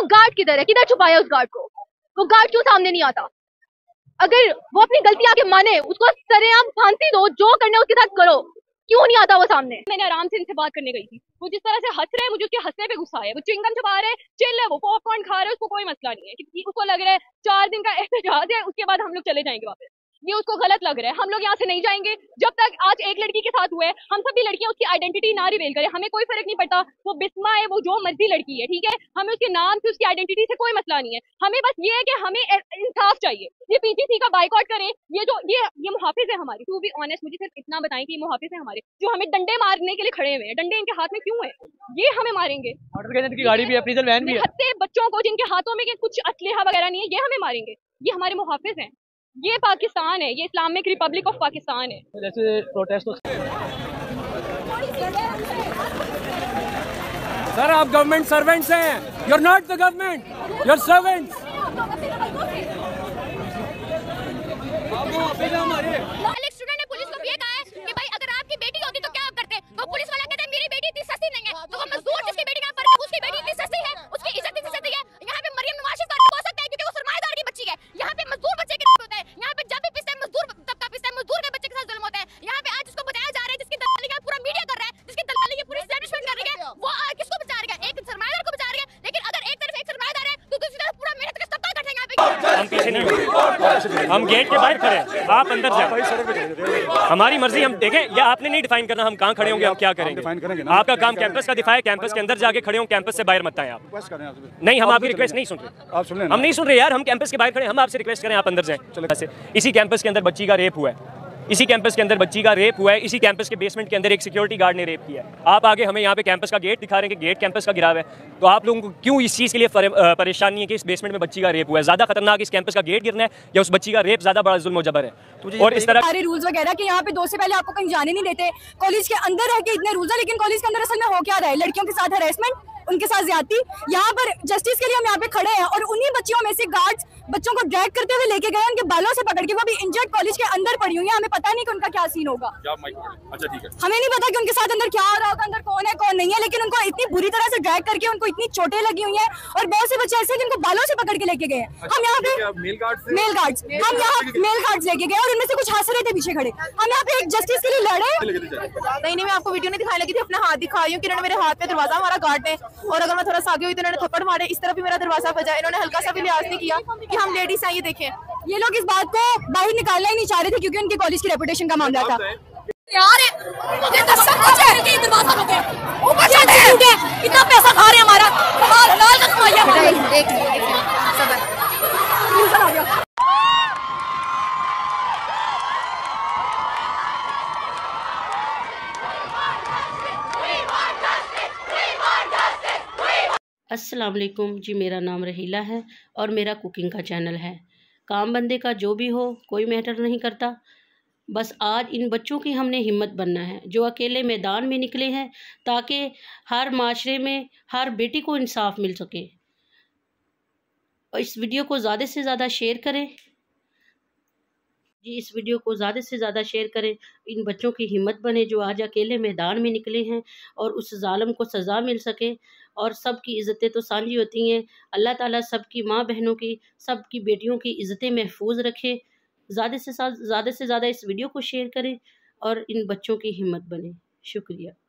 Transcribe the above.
Guard किधर है? किधर छुपाया उस गार्ड को? वो गार्ड क्यों सामने नहीं आता? अगर वो अपनी गलती आके माने, उसको सरेआम फांसी दो, जो करना है उसके साथ करो। क्यों नहीं आता वो सामने? मैंने आराम से इनसे बात करने गई थी, वो जिस तरह से हंस रहे हैं, मुझे उसके हंसने पे गुस्सा है। वो च्युइंगम चबा रहे, चिल है, वो पॉपकॉर्न खा रहे हैं, उसको कोई मसला नहीं है, क्योंकि उसको लग रहा है 4 दिन का एहतजाज है, उसके बाद हम लोग चले जाएंगे वापस। ये उसको गलत लग रहा है। हम लोग यहाँ से नहीं जाएंगे जब तक आज एक लड़की के साथ हुए हम सभी लड़कियां उसकी आइडेंटिटी ना रिवील करें। हमें कोई फर्क नहीं पड़ता वो बिस्मा है, वो जो मर्जी लड़की है, ठीक है। हमें उसके नाम से, उसकी आइडेंटिटी से कोई मसला नहीं है। हमें बस ये है कि हमें इंसाफ चाहिए। ये पीटीसी का बाइकआउट करें। ये मुहाफिज है हमारी, टू बी ऑनेस्ट। मुझे सिर्फ इतना बताएं कि ये मुहाफिज है हमारे, जो हमें डंडे मारने के लिए खड़े हुए हैं। डंडे इनके हाथ में क्यों है? ये हमें मारेंगे। की गाड़ी भी है, डीजल वैन भी है। हत्ते बच्चों को जिनके हाथों में कुछ असलहा वगैरह नहीं है, ये हमें मारेंगे। ये हमारे मुहाफिज हैं। ये पाकिस्तान है, ये इस्लामिक रिपब्लिक ऑफ पाकिस्तान है। जैसे प्रोटेस्ट सर, आप गवर्नमेंट सर्वेंट्स हैं, you are not the government, you are servants. एक स्टूडेंट ने पुलिस को भी कहा है कि भाई अगर आपकी बेटी होती तो क्या आप करते? तो पुलिस वाला कहता है मेरी बेटी इतनी सस्ती नहीं है। तो वो मजदूर जिसकी बेटी यहाँ पर उसकी बेटी इतनी सस्ती है, उसकी इज्जत इतनी सस्ती है। यहाँ पे मरियम नवाज शरीफ हो सकता है क्योंकि वो सरमाएदार की बच्ची है। यहाँ पे मजदूर बच्चे के साथ होता है। यहाँ पे जब भी पिसता है मजदूर तबका पिसता है, मजदूर के बच्चे के साथ जुल्म होता है। यहाँ पे आज जिसको बचाया जा रहा है, जिसकी दलाली का पूरा मीडिया कर रहा है, जिसकी दलाली की पूरी एस्टैब्लिशमेंट कर रही है, वो किसको बचा रही है? एक सरमाएदार को बचा रही है। लेकिन अगर एक तरफ एक सरमाएदार है तो दूसरी तरफ पूरा मेहनत का तबका इकट्ठा यहाँ पे। हम पीछे नहीं होंगे, हम गेट के बाहर खड़े हैं, आप अंदर जाए, हमारी मर्जी। हम देखें, या आपने नहीं डिफाइन करना हम कहाँ खड़े होंगे, हम क्या करेंगे। आपका काम कैंपस का दिफा है, कैंपस के अंदर जाके खड़े हो, कैंपस से बाहर मत आए आप। नहीं, हम आपकी रिक्वेस्ट नहीं सुन रहे, हम नहीं सुन रहे यार। हम कैंपस के बाहर खड़े, हम आपसे रिक्वेस्ट करें आप अंदर जाएं। इसी कैंपस के अंदर बच्ची का रेप हुआ है, इसी कैंपस के अंदर बच्ची का रेप हुआ है, इसी कैंपस के बेसमेंट के अंदर एक सिक्योरिटी गार्ड ने रेप किया है। आप आगे हमें यहाँ पे कैंपस का गेट दिखा रहे हैं कि गेट कैंपस का गिरा हुआ है। तो आप लोगों को क्यों इस चीज़ के लिए परेशानी है कि इस बेसमेंट में बच्ची का रेप हुआ है? ज़्यादा खतरनाक इस कैंपस का गेट गिरना है या उस बच्ची का रेप ज़्यादा बड़ा जुल्म जबर है? और इस तरह सारे रूल्स वगैरह कि यहाँ पे 2 से पहले आपको कहीं जाने नहीं देते। कॉलेज के अंदर है कि इतने रूल्स है, लेकिन कॉलेज के अंदर असल में हो क्या रहा है? लड़कियों के साथ हरेसमेंट, उनके साथ ज्यादती। यहाँ पर जस्टिस के लिए हम यहाँ पे खड़े हैं और उन्हीं बच्चियों में से गार्ड्स बच्चों को ड्रैग करते हुए लेके गए, उनके बालों से पकड़ के, वो भी इंजर्ड कॉलेज के अंदर पड़ी हुई है। हमें पता नहीं कि उनका क्या सीन होगा। अच्छा ठीक है, हमें नहीं पता कि उनके साथ अंदर क्या हो रहा होगा, अंदर कौन है कौन नहीं है, लेकिन उनको इतनी बुरी तरह से ड्रैग करके उनको इतनी चोटें लगी हुई हैं। और बहुत से बच्चे ऐसे हैं जिनको बालों से पकड़ के लेके गए हैं। हम यहाँ पे मेल गार्ड्स लेके गए और उनमें से कुछ हंस रहे थे पीछे खड़े। हम यहाँ पे एक जस्टिस के लिए लड़े। नहीं, मैं आपको वीडियो नहीं दिखाने लगी थी, अपना हाथ दिखा रही हूँ कि इन्होंने मेरे हाथ पे दरवाजा हमारा गार्ड ने, और अगर मैं थोड़ा सा आगे हुई तो इन्होंने थप्पड़ मारे। इस तरफ भी मेरा दरवाजा बजा, इन्होंने हल्का सा भी लिहाज नहीं किया कि हम लेडीज हैं। ये देखें, ये लोग इस बात को बाहर निकालना ही नहीं चाह रहे थे क्योंकि उनके कॉलेज की रेपुटेशन का मामला था। यार ये तो सब कुछ है, ये दरवाजा रोके ऊपर चढ़े हैं, इतना पैसा खा रहे हैं हमारा, हलाल हलाल का कमाया हमारा। देख सबर आ गया। अस्सलाम वालेकुम जी, मेरा नाम रहीला है और मेरा कुकिंग का चैनल है। काम बंदे का जो भी हो, कोई मैटर नहीं करता। बस आज इन बच्चों की हमने हिम्मत बनना है जो अकेले मैदान में निकले हैं, ताकि हर माशरे में हर बेटी को इंसाफ मिल सके। और इस वीडियो को ज़्यादा से ज़्यादा शेयर करें जी, इस वीडियो को ज़्यादा से ज़्यादा शेयर करें। इन बच्चों की हिम्मत बने जो आज अकेले मैदान में निकले हैं और उस जालिम को सज़ा मिल सके। और सब की इज़्ज़तें तो सांझी होती हैं। अल्लाह ताला सब की माँ बहनों की, सब की बेटियों की इज़्ज़तें महफूज रखे। ज़्यादा से ज़्यादा इस वीडियो को शेयर करें और इन बच्चों की हिम्मत बने। शुक्रिया।